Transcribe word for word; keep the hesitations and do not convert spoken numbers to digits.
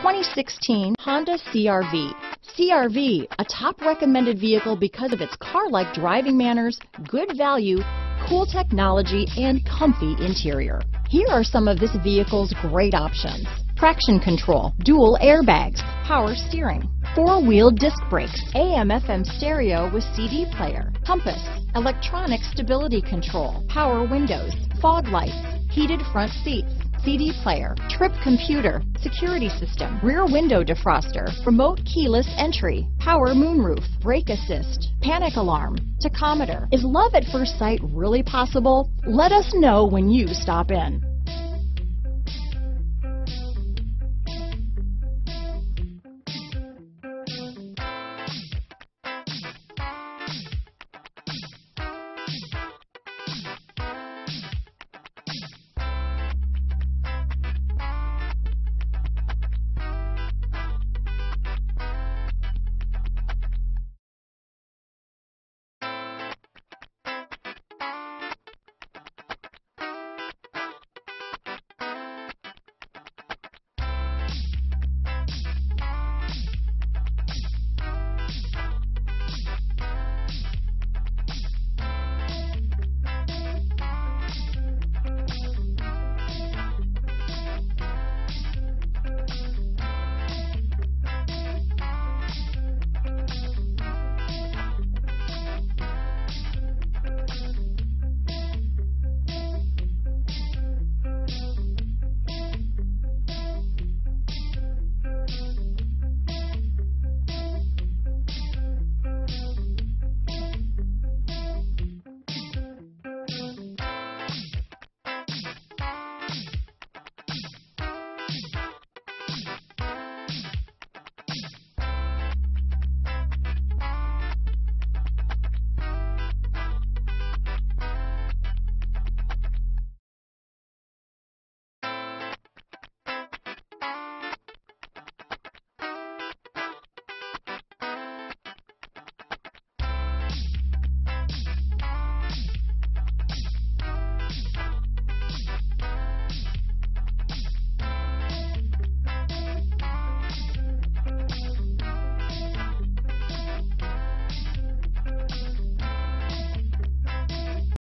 twenty sixteen Honda C R V. C R V, a top recommended vehicle because of its car-like driving manners, good value, cool technology, and comfy interior. Here are some of this vehicle's great options: traction control, dual airbags, power steering, four-wheel disc brakes, A M F M stereo with C D player, compass, electronic stability control, power windows, fog lights, heated front seats, C D player, trip computer, security system, rear window defroster, remote keyless entry, power moonroof, brake assist, panic alarm, tachometer. Is love at first sight really possible? Let us know when you stop in.